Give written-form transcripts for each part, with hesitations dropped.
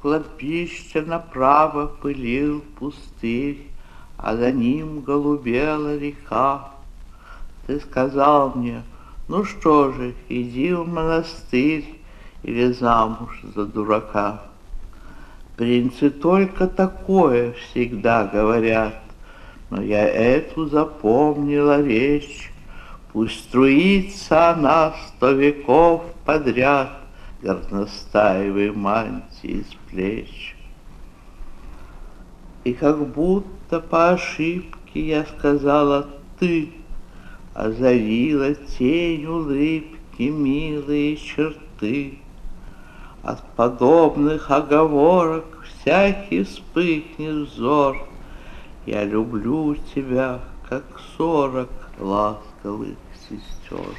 кладбища направо пылил пустырь, а за ним голубела река. Ты сказал мне: ну что же, иди в монастырь или замуж за дурака. Принцы только такое всегда говорят, но я эту запомнила речь. Пусть струится она 100 веков подряд горностаевой мантии с плеч. И как будто по ошибке я сказала «ты», озарила тень улыбки милые черты. От подобных оговорок всякий вспыхнет взор. Я люблю тебя, как 40 ласковых сестер.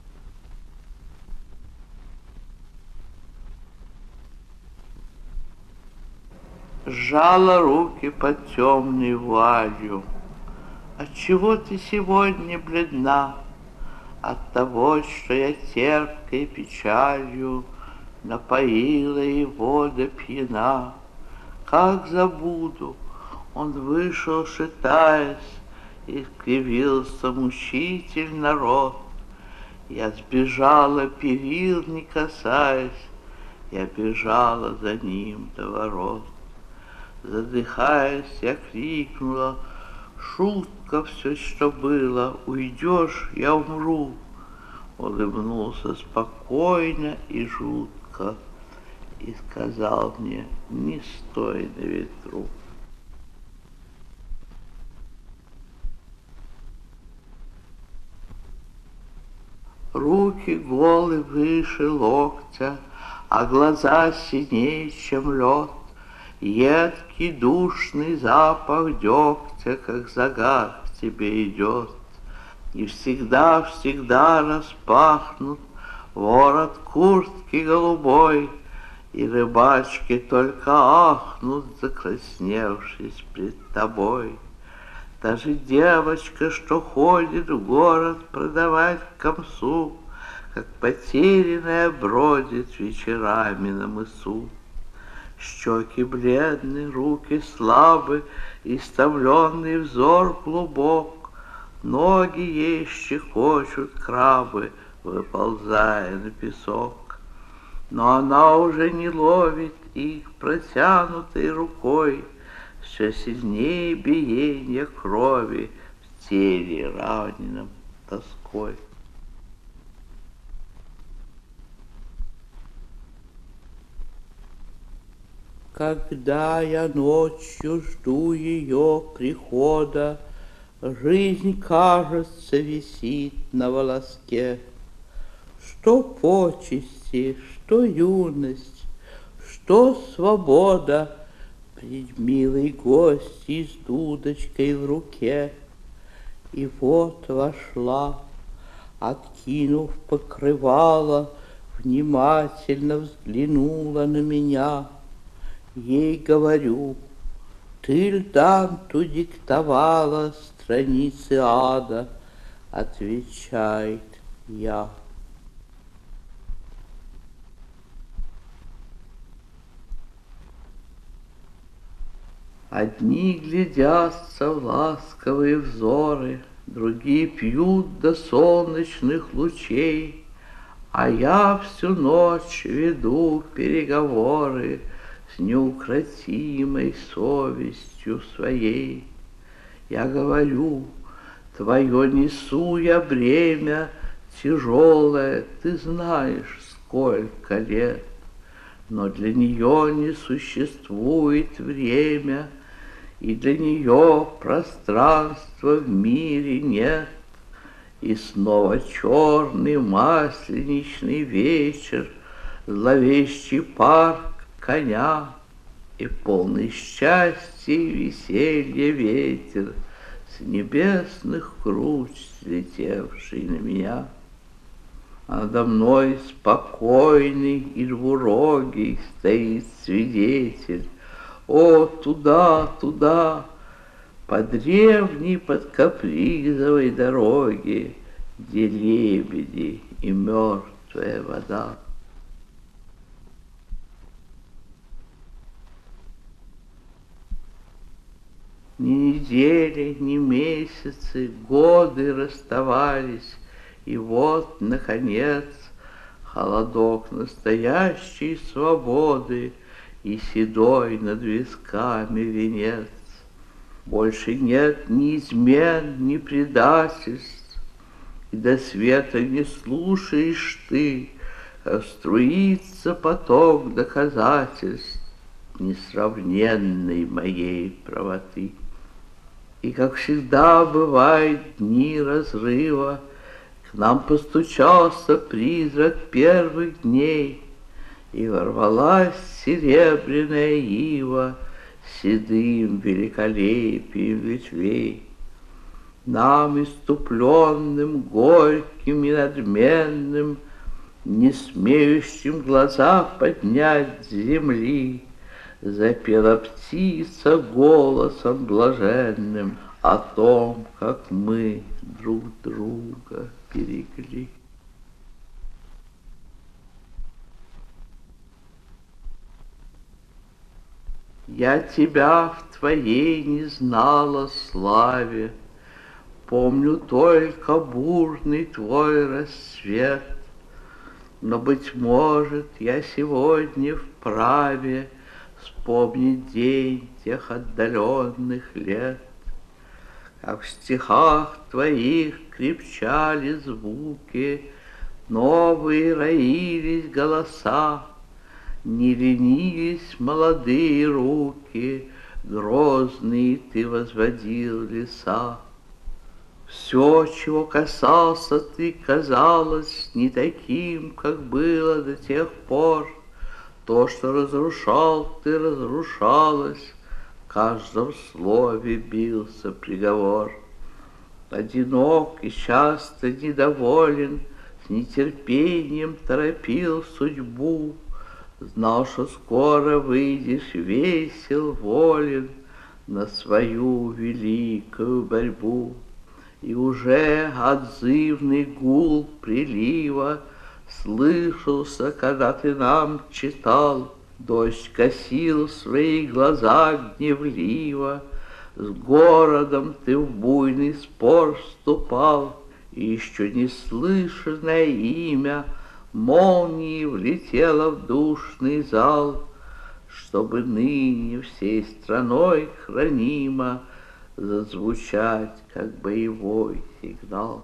Сжала руки под темной вуалью. Отчего ты сегодня бледна? От того, что я терпкой печалью напоила его до пьяна. Как забуду, он вышел, шатаясь, и кривился мучительно рот. Я сбежала, перил не касаясь, я бежала за ним до ворот. Задыхаясь, я крикнула: шутка все, что было, уйдешь, я умру. Улыбнулся спокойно и жутко и сказал мне: не стой на ветру. Руки голы выше локтя, а глаза синее, чем лед. Едкий душный запах дегтя, как загар к тебе идет. И всегда распахнут ворот куртки голубой, и рыбачки только ахнут, закрасневшись пред тобой. Даже девочка, что ходит в город продавать камсу, как потерянная бродит вечерами на мысу. Щеки бледны, руки слабы, истомленный взор глубок. Ноги ей щекочут крабы, выползая на песок. Но она уже не ловит их протянутой рукой. Все сильнее биение крови в теле, раненом тоской. Когда я ночью жду ее прихода, жизнь, кажется, висит на волоске. Что почести, что юность, что свобода пред милой гостьей с дудочкой в руке. И вот вошла, откинув покрывало, внимательно взглянула на меня. Ей говорю: ты Данту диктовала страницы ада? Отвечает: я. Одни глядятся в ласковые взоры, другие пьют до солнечных лучей, а я всю ночь веду переговоры с неукротимой совестью своей. Я говорю: твое несу я бремя тяжелое, ты знаешь, сколько лет, но для нее не существует время, и для нее пространства в мире нет. И снова черный масленичный вечер, зловещий парк коня и полный счастья и веселья ветер с небесных круч слетевший на меня. А надо мной спокойный и двурогий стоит свидетель. О, туда, туда, по древней подкапризовой дороге, где лебеди и мертвая вода. Ни недели, ни месяцы, годы расставались, и вот, наконец, холодок настоящей свободы и седой над висками венец. Больше нет ни измен, ни предательств, и до света не слушаешь ты, как струится поток доказательств несравненной моей правоты. И, как всегда бывает дни разрыва, к нам постучался призрак первых дней, и ворвалась серебряная ива седым великолепием ветвей. Нам, иступленным, горьким и надменным, не смеющим глаза поднять с земли, запела птица голосом блаженным о том, как мы друг друга берегли. Я тебя в твоей не знала славе, помню только бурный твой рассвет. Но, быть может, я сегодня вправе вспомнить день тех отдаленных лет, как в стихах твоих крепчали звуки, новые роились голоса, не ленились молодые руки, грозные ты возводил леса. Все, чего касался ты, казалось не таким, как было до тех пор. То, что разрушал ты, разрушалось, в каждом слове бился приговор. Одинок и часто недоволен, с нетерпением торопил судьбу, знал, что скоро выйдешь весел, волен на свою великую борьбу. И уже отзывный гул прилива слышался, когда ты нам читал. Дождь косил свои глаза гневливо, с городом ты в буйный спор вступал, и еще неслышанное имя молнией влетело в душный зал, чтобы ныне всей страной хранимо зазвучать, как боевой сигнал.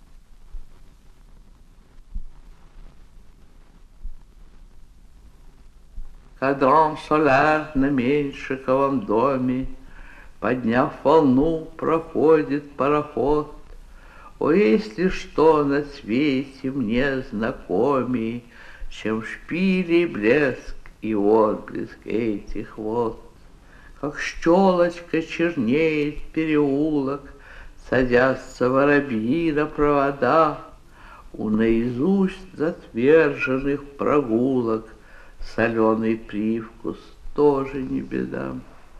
Кадрон Соляр на Меньшиковом доме, подняв волну, проходит пароход. О, если что на свете мне знакомей, чем шпили блеск и отблеск этих вод. Как щелочка чернеет переулок, садятся воробьи на провода, у наизусть затверженных прогулок соленый привкус тоже не беда.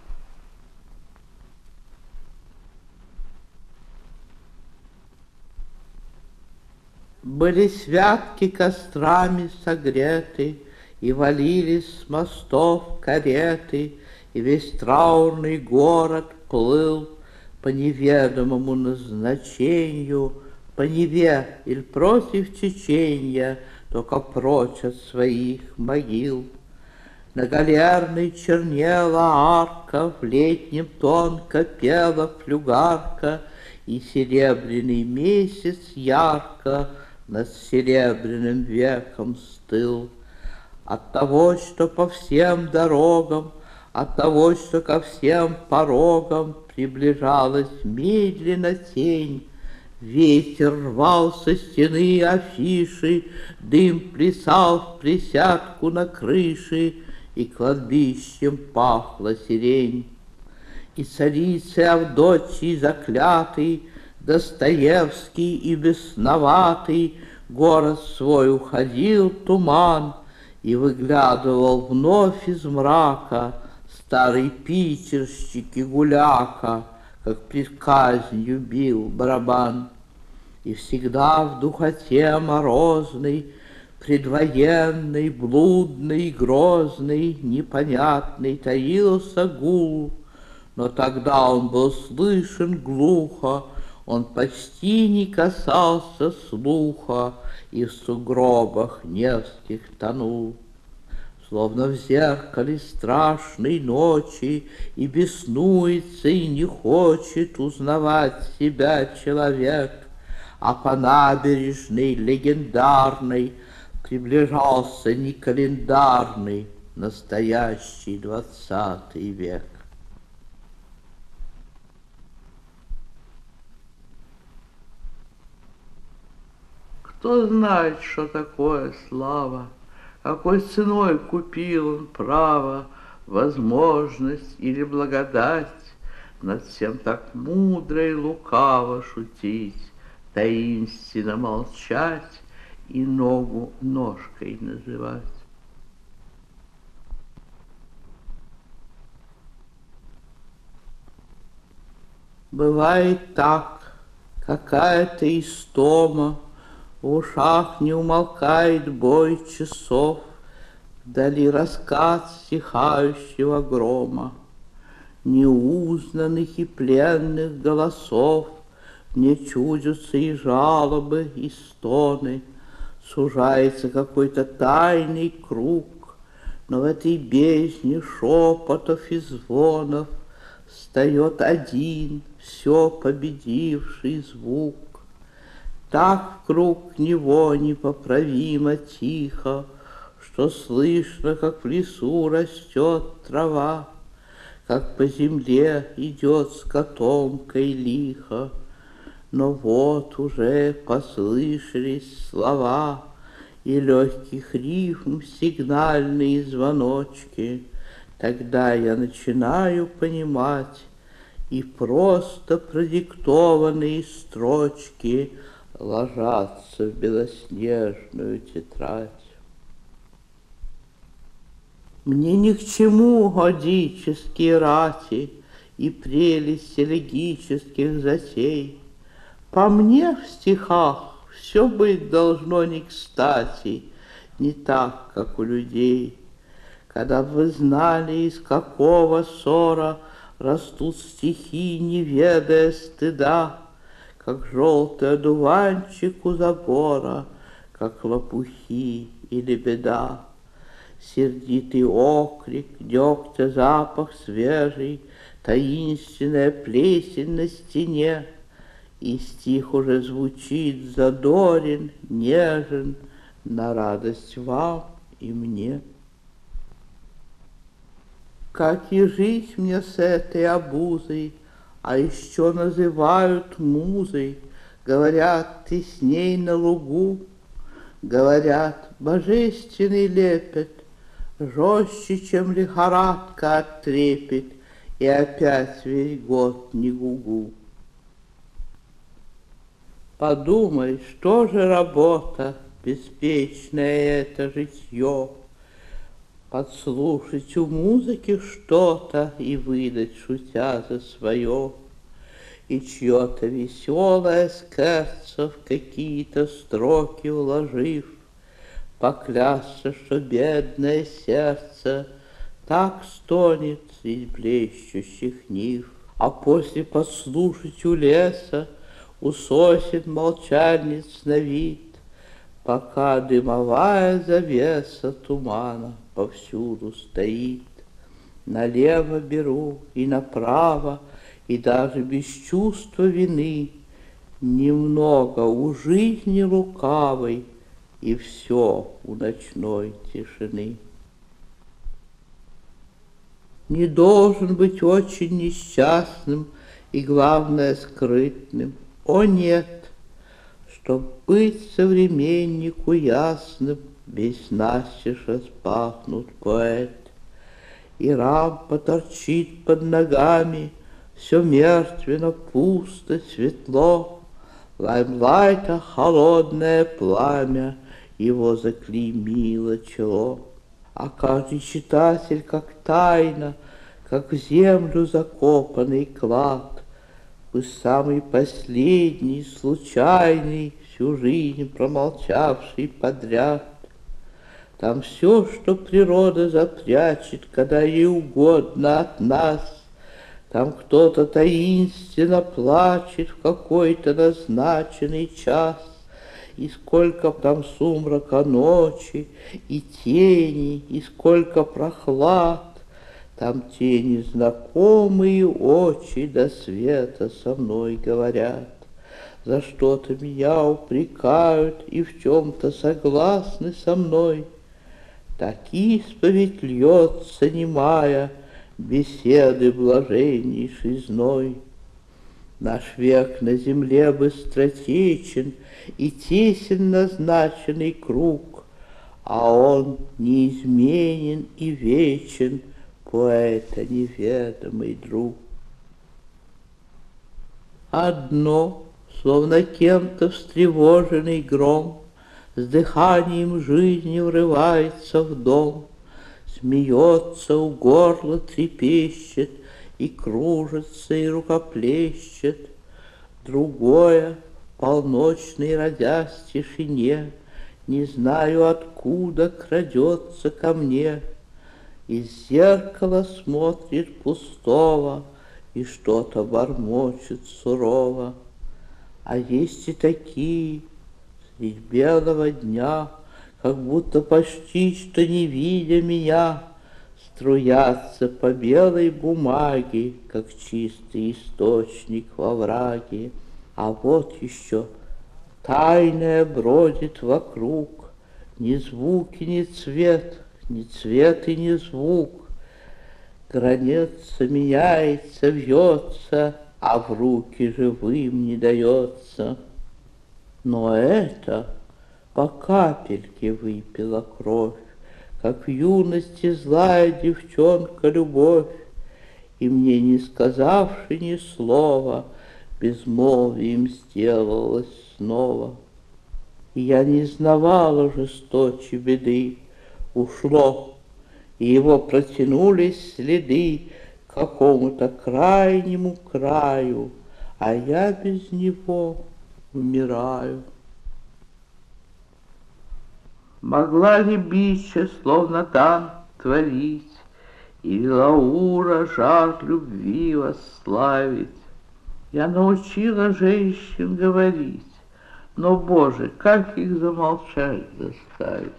Были святки кострами согреты, и валились с мостов кареты, и весь траурный город плыл по неведомому назначению, по Неве или против течения, только прочь от своих могил. На галерной чернела арка, в летнем тонко пела флюгарка, и серебряный месяц ярко над серебряным веком стыл. От того, что по всем дорогам, от того, что ко всем порогам приближалась медленно тень, ветер рвал со стены афиши, дым плясал в присядку на крыше, и кладбищем пахла сирень. И царицей Авдотьей заклятый, Достоевский и бесноватый, город свой уходил туман, и выглядывал вновь из мрака старый питерщик и гуляка, как пред казнью бил барабан. И всегда в духоте морозной, предвоенный, блудный, грозный, непонятный таился гул, Но тогда он был слышен глухо, он почти не касался слуха и в сугробах Невских тонул. Словно в зеркале страшной ночи и беснуется, и не хочет узнавать себя человек, а по набережной легендарной приближался не календарный, настоящий 20 век. Кто знает, что такое слава, какой ценой купил он право, возможность или благодать над всем так мудро и лукаво шутить, таинственно молчать и ногу ножкой называть. Бывает так, какая-то истома, в ушах не умолкает бой часов, вдали раскат стихающего грома, неузнанных и пленных голосов. Мне чудятся и жалобы, и стоны, сужается какой-то тайный круг, но в этой бездне шепотов и звонов встает один, все победивший звук. Так вкруг него непоправимо тихо, что слышно, как в лесу растет трава, как по земле идет с котомкой лихо. Но вот уже послышались слова и легких рифм сигнальные звоночки. Тогда я начинаю понимать, и просто продиктованные строчки ложатся в белоснежную тетрадь. Мне ни к чему годические рати и прелесть элегических затей. По мне в стихах все быть должно не кстати, не так, как у людей. Когда бы вы знали, из какого ссора растут стихи, не ведая стыда, как желтый одуванчик у забора, как лопухи или беда. Сердитый окрик, дегтя запах свежий, таинственная плесень на стене, и стих уже звучит задорен, нежен, на радость вам и мне. Как и жить мне с этой обузой, а еще называют музой, говорят, ты с ней на лугу, говорят, божественный лепет, жестче, чем лихорадка оттрепет, и опять весь год не гугу. Подумай, что же работа, беспечное это житье, подслушать у музыки что-то и выдать, шутя за свое, и чье-то веселое скерцо в какие-то строки вложив, поклясться, что бедное сердце так стонет из блещущих нив, а после подслушать у леса, у сосен молчальниц на вид, пока дымовая завеса тумана повсюду стоит. Налево беру и направо, и даже без чувства вины, немного у жизни лукавой, и все у ночной тишины. Не должен быть очень несчастным и, главное, скрытным. О нет, чтоб быть современнику ясным, весь настежь распахнут поэт, и рампа торчит под ногами, все мертвенно, пусто, светло, лаймлайта холодное пламя его заклеймило чело. А каждый читатель, как тайна, как в землю закопанный клад, вы самый последний, случайный, всю жизнь промолчавший подряд. Там все, что природа запрячет, когда ей угодно от нас, Там кто-то таинственно плачет в какой-то назначенный час, и сколько там сумрака ночи, и тени, и сколько прохлад. Там тени знакомые очи до света со мной говорят. За что-то меня упрекают и в чем-то согласны со мной. Так исповедь льется немая, беседы блаженнейший зной. Наш век на земле быстротечен и тесен назначенный круг, а он неизменен и вечен, поэта неведомый друг. Одно, словно кем-то встревоженный гром, с дыханием жизни врывается в дом, смеется, у горла трепещет, и кружится, и рукоплещет. Другое, в полночной родясь тишине, не знаю откуда крадется ко мне, из зеркала смотрит пустого и что-то бормочет сурово. А есть и такие средь белого дня, как будто почти что не видя меня, струятся по белой бумаге, как чистый источник во враге. А вот еще тайное бродит вокруг, ни звук и ни цвет, ни цвет и ни звук. Граница меняется, вьется, а в руки живым не дается. Но это по капельке выпила кровь, как в юности злая девчонка любовь, и мне, не сказавши ни слова, безмолвием сделалось снова. И я не знавала жесточей беды, ушло, и его протянулись следы к какому-то крайнему краю, а я без него умираю. Могла ли бича, словно там, творить, или Лаура жар любви восславить? Я научила женщин говорить, но, Боже, как их замолчать заставить?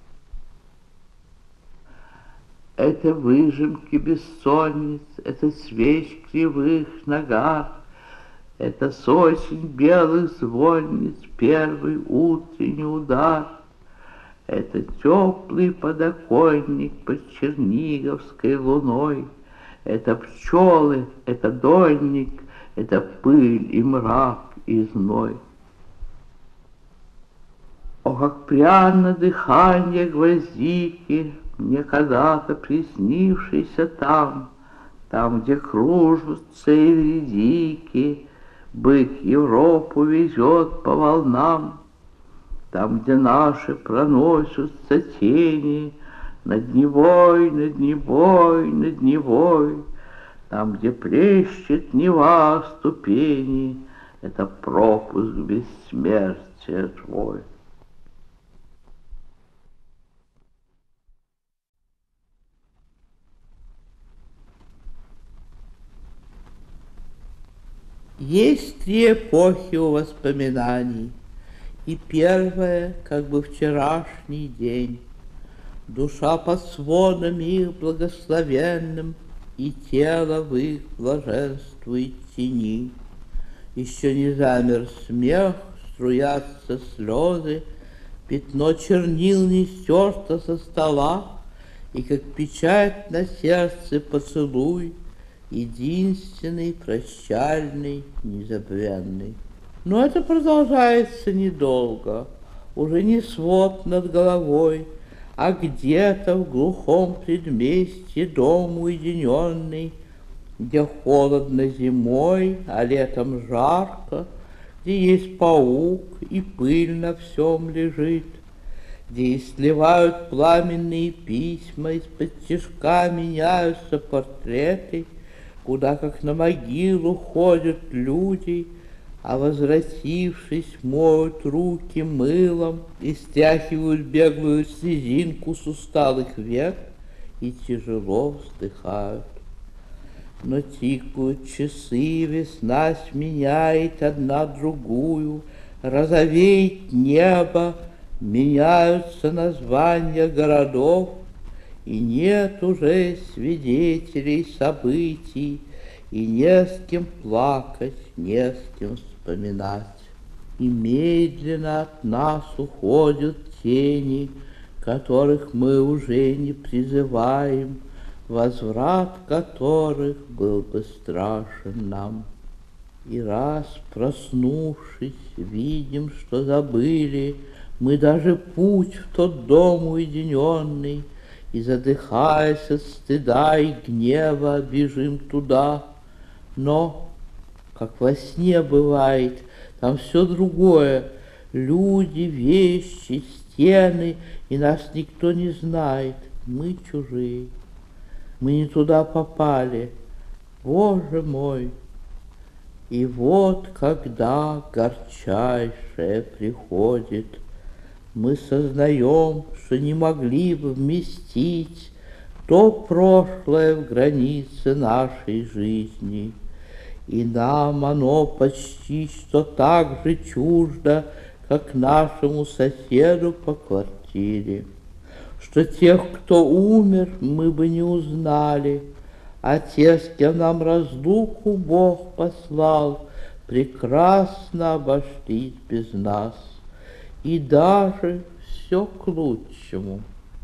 Это выжимки бессонниц, это свеч кривых нагар, это с очень белых звонниц первый утренний удар. Это теплый подоконник под черниговской луной, это пчелы, это донник, это пыль и мрак и зной. О, как пряно дыхание гвоздики, мне когда-то приснившийся там, где кружатся эвредики, бык Европу везет по волнам, там, где наши проносятся тени над Невой, над Невой, над Невой, там, где плещет Нева ступени, это пропуск бессмертия твой. Есть три эпохи у воспоминаний, и первая, как бы вчерашний день. Душа под сводом их благословенным, и тело в их блаженствует тени. Еще не замер смех, струятся слезы, пятно чернил не стерто со стола, и как печать на сердце поцелуй, единственный, прощальный, незабвенный. Но это продолжается недолго, уже не свод над головой, а где-то в глухом предместье дом уединенный, где холодно зимой, а летом жарко, где есть паук и пыль на всем лежит, где и сливают пламенные письма, из-под тишка меняются портреты, куда, как на могилу, ходят люди, а, возвратившись, моют руки мылом и стряхивают беглую слезинку с усталых век и тяжело вздыхают. Но тикают часы, весна сменяет одна другую, розовеет небо, меняются названия городов, и нет уже свидетелей событий, и не с кем плакать, не с кем вспоминать. И медленно от нас уходят тени, которых мы уже не призываем, возврат которых был бы страшен нам. И раз, проснувшись, видим, что забыли мы даже путь в тот дом уединенный, и, задыхаясь от стыда и гнева, бежим туда. Но, как во сне бывает, там все другое. Люди, вещи, стены, и нас никто не знает. Мы чужие. Мы не туда попали. Боже мой! И вот когда горчайшее приходит, мы сознаем, что не могли бы вместить то прошлое в границы нашей жизни. И нам оно почти что так же чуждо, как нашему соседу по квартире, что тех, кто умер, мы бы не узнали, а те, с кем нам разлуку Бог послал, прекрасно обошлись без нас, и даже все к лучшему.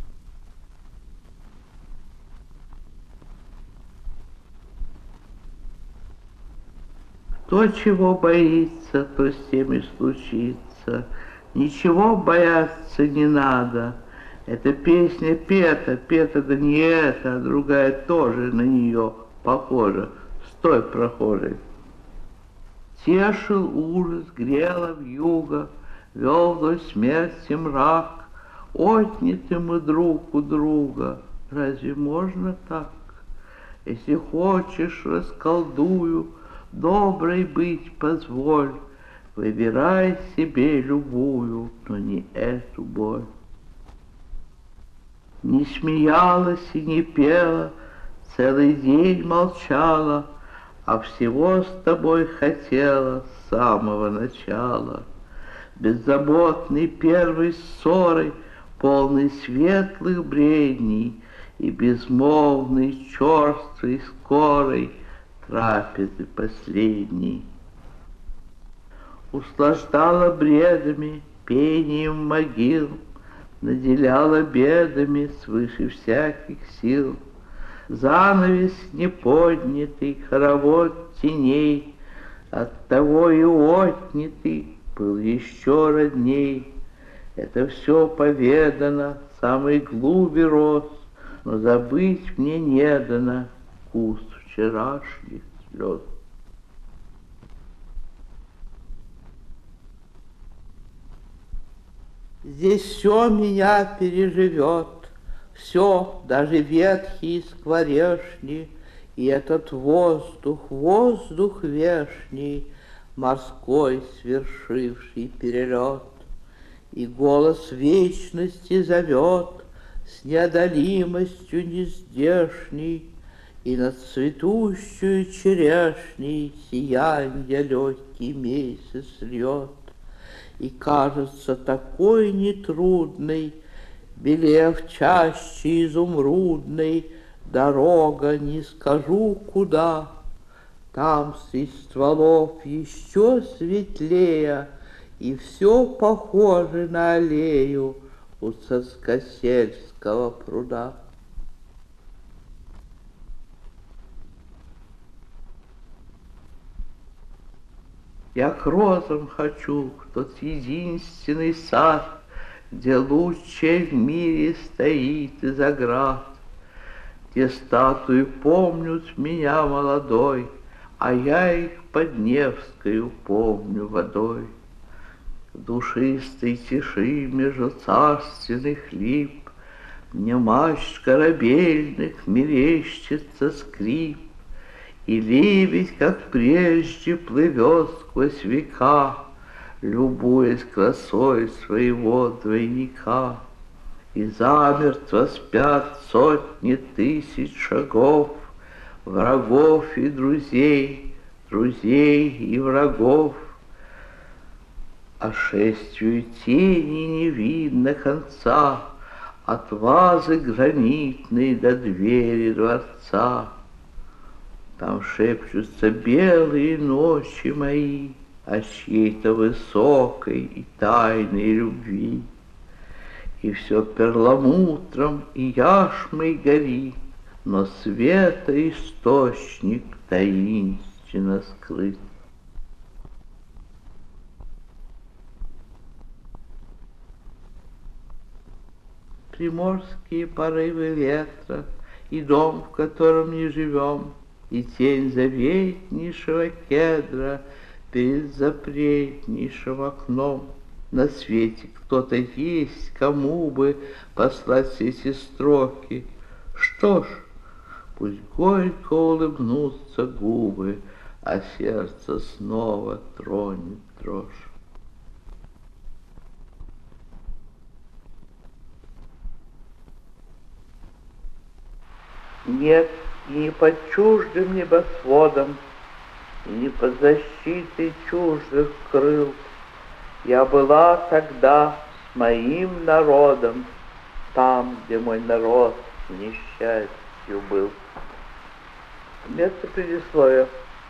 Кто чего боится, то с тем и случится. Ничего бояться не надо. Эта песня пета да не эта, а другая тоже на нее похожа. Стой, прохожий. Тешил ужас, грела вьюга, вел вдоль смерти мрак. Отняты мы друг у друга, разве можно так? Если хочешь, расколдую, доброй быть позволь, выбирай себе любую, но не эту боль. Не смеялась и не пела, целый день молчала, а всего с тобой хотела с самого начала. Беззаботной первой ссорой, полной светлых бредней и безмолвной, черствой, скорой трапезы последней. Услаждала бредами, пением могил, наделяла бедами свыше всяких сил. Занавес неподнятый, хоровод теней, оттого и отнятый был еще родней. Это все поведано, самой глуби рос, но забыть мне не дано вкус вчерашних слез. Здесь все меня переживет, все, даже ветхие скворешни, и этот воздух, воздух вешний, морской свершивший перелет. И голос вечности зовет с неодолимостью нездешней, и над цветущую черешней сиянье легкий месяц льет. И кажется такой нетрудной, белев чаще изумрудной, дорога не скажу куда. Там среди стволов еще светлее, и все похоже на аллею у Царскосельского пруда. Я к розам хочу в тот единственный сад, где лучшее в мире стоит из оград, где статуи помнят меня молодой, а я их под Невскою помню водой. В душистой тиши между царственных лип мне мачт корабельных мерещится скрип, и лебедь, как прежде, плывет сквозь века, любуясь красой своего двойника. И замертво спят сотни тысяч шагов врагов и друзей, друзей и врагов. А шествию тени не видно конца, от вазы гранитной до двери дворца. Там шепчутся белые ночи мои о чьей-то высокой и тайной любви. И все перламутром и яшмой горит, но света источник таинственно скрыт. Приморские порывы ветра, и дом, в котором не живем, и тень заветнейшего кедра перед запретнейшим окном. На свете кто-то есть, кому бы послать эти строки. Что ж, пусть горько улыбнутся губы, а сердце снова тронет дрожь. Нет, и не под чуждым небосводом, и не под защитой чуждых крыл я была тогда с моим народом, там, где мой народ несчастью был. Вместо предисловия.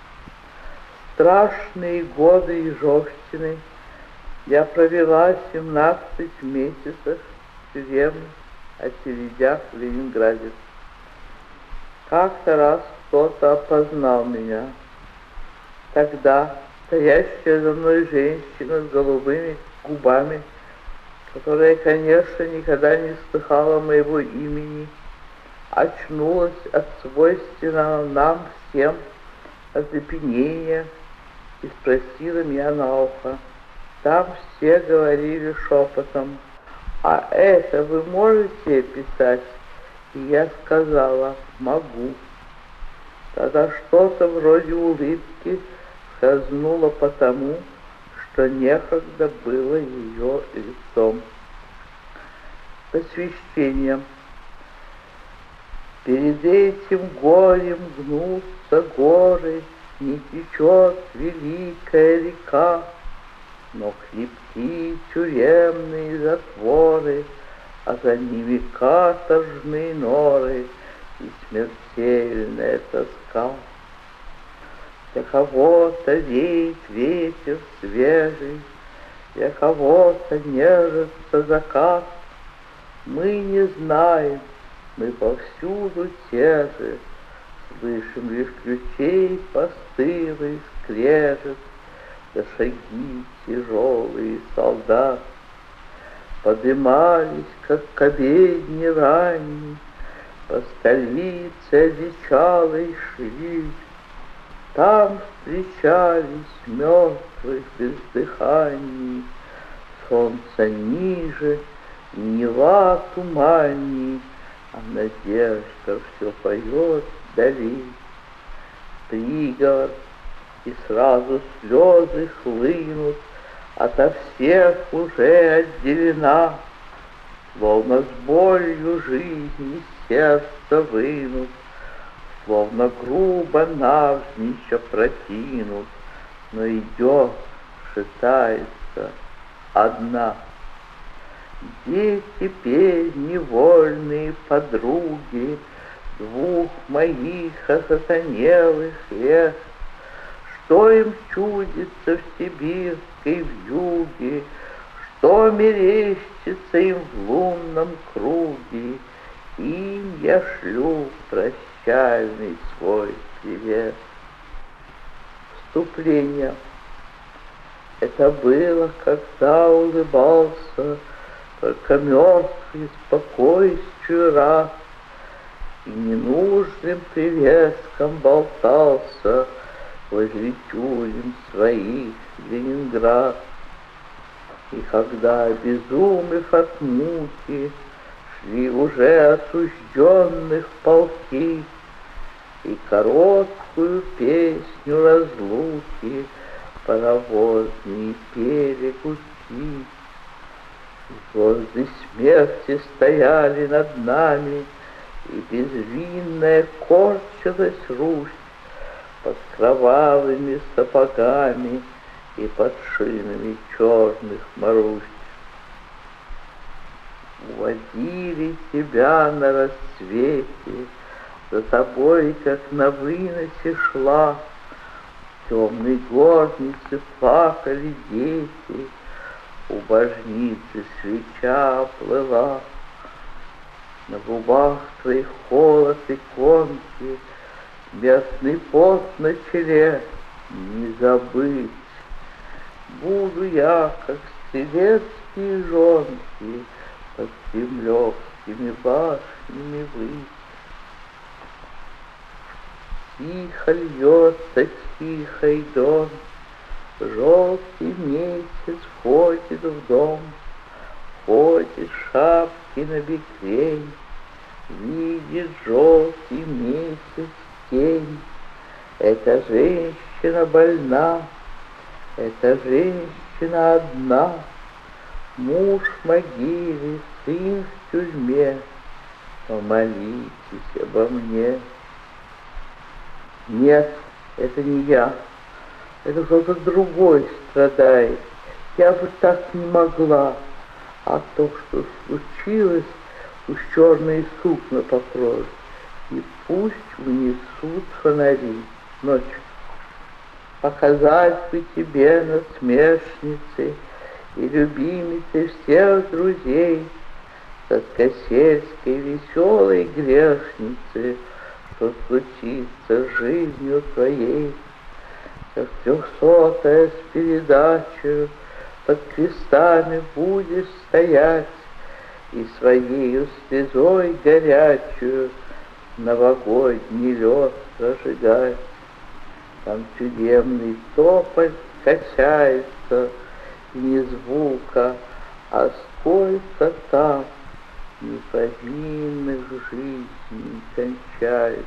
Страшные годы Ежовщины я провела 17 месяцев в тюремных очередях в Ленинграде. Как-то раз кто-то опознал меня. Тогда стоящая за мной женщина с голубыми губами, которая, конечно, никогда не слыхала моего имени, очнулась от свойственного нам всем оцепенения и спросила меня на ухо. Там все говорили шепотом: «А это вы можете писать?» И я сказала: «Могу». Тогда что-то вроде улыбки скользнуло потому, что некогда было ее лицом. Посвящение. Перед этим горем гнутся горы, не течет великая река, но хлипкие тюремные затворы, а за ними каторжные норы и смертельная тоска. Для кого-то веет ветер свежий, для кого-то нежится закат. Мы не знаем, мы повсюду те же, слышим лишь ключей постылый скрежет, да шаги тяжелые солдат. Подымались, как к обедне ранней, по столице одичалой шли. Там встречались мертвых без дыханий, солнце ниже, Нева туманней, а надежда все поет вдали. Приговор, и сразу слезы хлынут, ото всех уже отделена, словно с болью жизни сердце вынут, словно грубо навзничь опрокинут, но идет, шатается одна. Где теперь невольные подруги двух моих осатанелых лет? Что им чудится в сибирской вьюге, что мерещится им в лунном круге? Им я шлю прощальный свой привет. Вступление. Это было, когда улыбался только мертвый спокойствию рад, и ненужным привеском болтался возле тюрем своих Ленинград. И когда, обезумев от муки, шли уже осужденных полки, и короткую песню разлуки паровозные пели гудки, звезды смерти стояли над нами, и безвинная корчилась Русь под кровавыми сапогами и под шинами черных Марусь. Уводили тебя на рассвете, за тобой, как на выносе шла, в темной горнице плакали дети, у божницы свеча оплыла. На губах твоих холод и конки, местный пот на челе не забыть. Буду я, как стрелецкие жонки, под кремлевскими башнями выть. Тихо льется тихий дон, желтый месяц входит в дом, ходит шапки на бекрень, видит желтый месяц тень. Эта женщина больна, эта женщина одна, муж в могиле, сын в тюрьме, помолитесь обо мне. Нет, это не я, это кто-то другой страдает. Я бы так не могла, а то, что случилось, пусть черные сукна покроют, и пусть унесут фонари ночью. Показать бы тебе, насмешнице и любимице всех друзей, сладкосельской веселой грешнице, что случится с жизнью твоей, как 300-я с передачей под крестами будешь стоять и своею слезой горячую новогодний лед прожигать. Там тюремный тополь качается, и не звука, а сколько там неповинных жизней кончается.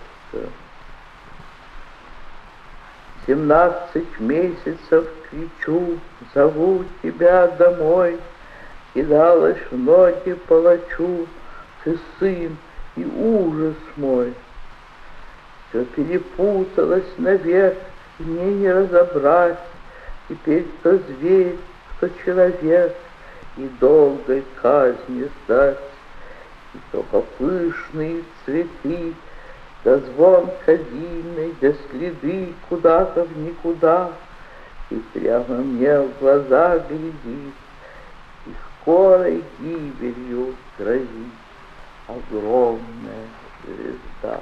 17 месяцев кричу, зову тебя домой, кидалась в ноги палачу, ты сын и ужас мой. Все перепуталось навек, и мне не разобрать, теперь кто зверь, кто человек, и долгой казни ждать. И только пышные цветы, да звон кадильный, да следы куда-то в никуда, и прямо мне в глаза глядит, и скорой гибелью грозит огромная звезда.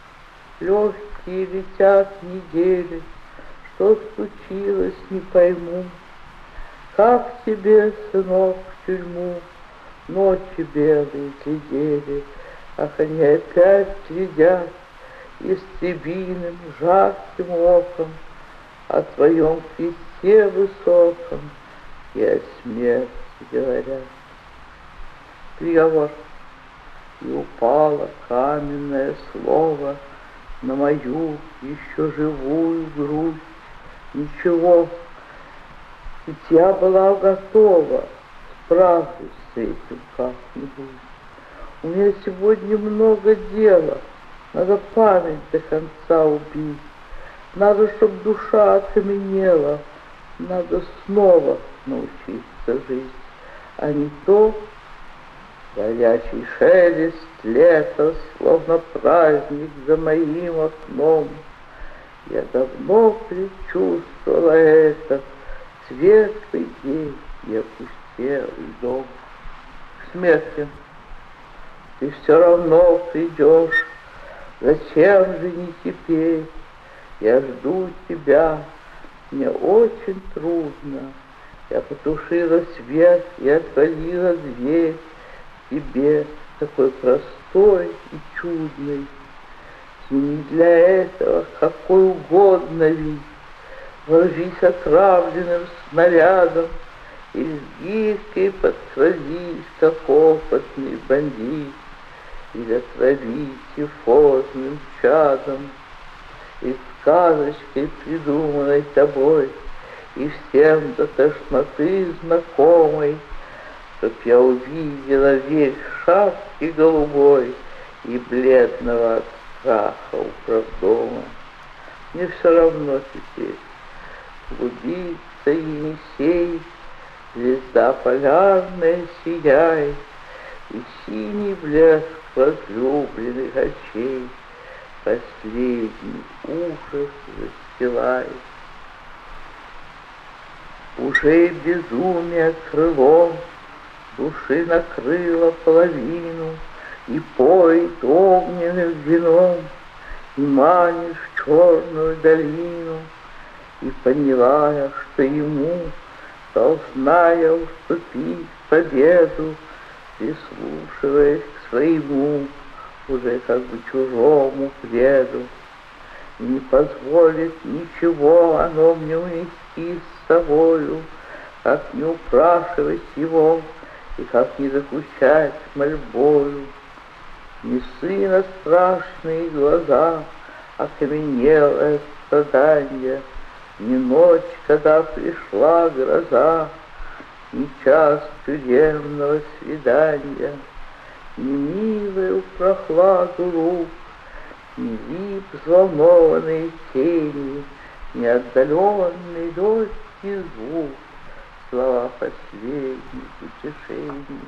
Легкие летят недели, что случилось, не пойму. Как тебе, сынок, в тюрьму ночи белые глядели, ах, они опять глядят истребиным жарким оком о твоем кресте высоком и о смерти говорят. Приговор. И упало каменное слово на мою еще живую грудь. Ничего, ведь я была готова, справлюсь с этим как-нибудь. У меня сегодня много дела, надо память до конца убить, надо, чтоб душа окаменела, надо снова научиться жить, а не то горячий шелест лета, словно праздник за моим окном. Я давно предчувствовала этот светлый день и опустелый дом. К смерти ты все равно придешь, зачем же не теперь? Я жду тебя, мне очень трудно. Я потушила свет и отворила дверь тебе, такой простой и чудный. И не для этого какой угодно вид, ложись отравленным снарядом, и с гирькой подкрадись, как опытный бандит, или отравить тифозным чадом, и сказочкой, придуманной тобой, и всем до тошноты знакомой, чтоб я увидела весь в шапке голубой и бледного от страха управдома. Мне все равно теперь, клубится Енисей, звезда полярная сияет, и синий блеск возлюбленных очей последний ужас застилает. Уже безумие крылом души накрыло половину, и поет огненным вином, и манишь в черную долину. И поняла я, что ему должна я уступить победу, прислушиваясь к своему, уже как бы чужому пледу. И не позволит ничего оно мне унести с собою, как не упрашивать его, и как не закучать мольбою. Ни сына страшные глаза, окаменелое страдание, ни ночь, когда пришла гроза, ни час тюремного свидания, ни милую прохладу рук, ни вид взволнованные тени, ни отдаленный легкий звук, слова последних утешений.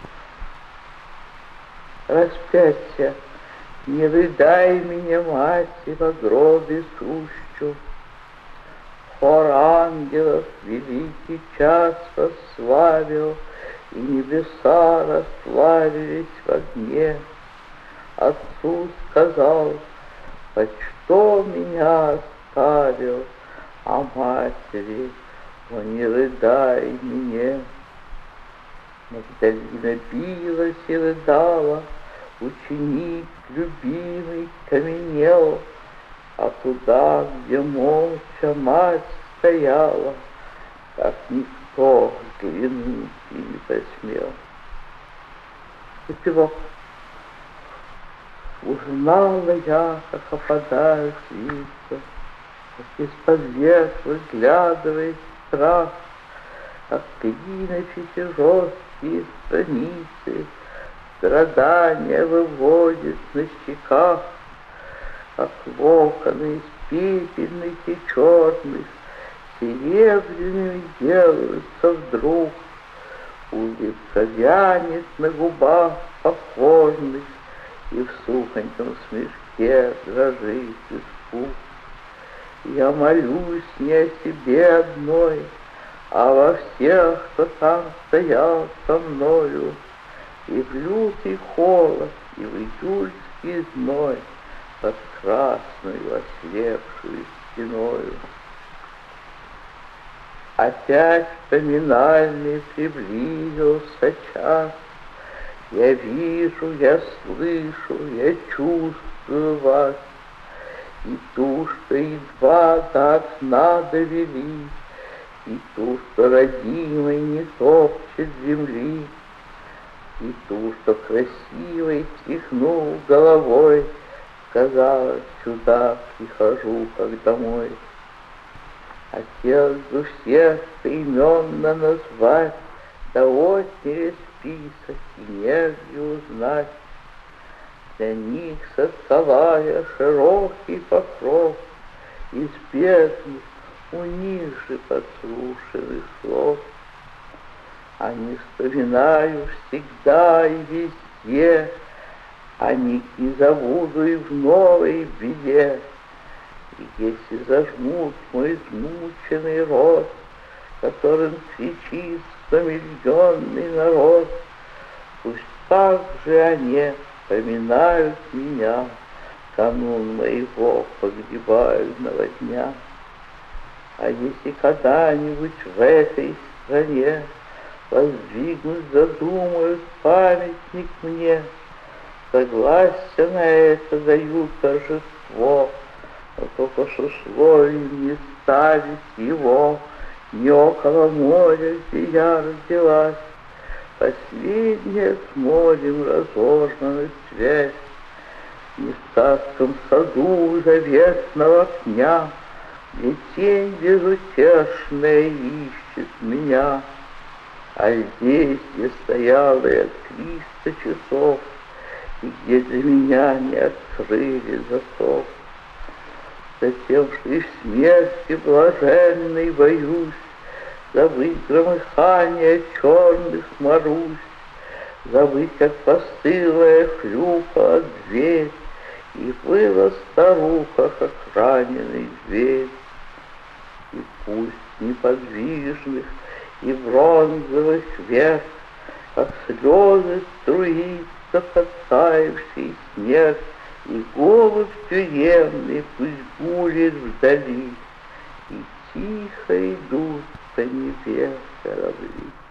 Распятие, не рыдай меня, мать, во гробе сущу. Хор ангелов великий час восславил, и небеса расславились в огне. Отцу сказал, почто меня оставил, а матери, о, не рыдай мне. Магдалина билась и рыдала, ученик любимый каменел, а туда, где молча мать стояла, как никто взглянуть и не посмел. Эпилог. Узнала я, как опадают лица, как из-под век выглядывает страх, как клинописи жесткие страницы, страдания выводит на щеках, как локоны из пепельных и черных серебряными делаются вдруг. Улыбка вянет на губах покорных, и в сухоньком смешке дрожит испуг. Я молюсь не о себе одной, а во всех, кто там стоял со мною, и в лютый холод, и в июльский зной, под красную ослепшую стеною. Опять поминальный приблизился час. Я вижу, я слышу, я чувствую вас, и ту, что едва до окна довели, и ту, что родимой не топчет земли, и ту, что красивой тряхнул головой, сказала, сюда прихожу, как домой. Хотелось бы всех поименно назвать, да отняли список и негде узнать. Для них создала я широкий покров из бедных, у них же подслушанных слов. Они вспоминаю всегда и везде, они не забуду и в новой беде. И если зажмут мой измученный рот, которым кричит стомиллионный народ, пусть так же они поминают меня, канун моего погребального дня. А если когда-нибудь в этой стране воздвигнуть задумают памятник мне, согласие на это дают торжество, но только с условием не ставить его не около моря, где я родилась. Последняя с морем разорвана связь, не в царском саду заветного пня, где тень безутешная ищет меня, а здесь, где стояла я 300 часов, и где для меня не открыли засов. Затем, что и в смерти блаженной боюсь, забыть громыхание черных морущ, забыть, как постылая хлюпала дверь, и выла старуха, как раненый зверь. И пусть неподвижных и бронзовых век, как слезы струится подтаявший снег, и голубь тюремный пусть гулит вдали, и тихо идут по небе корабли.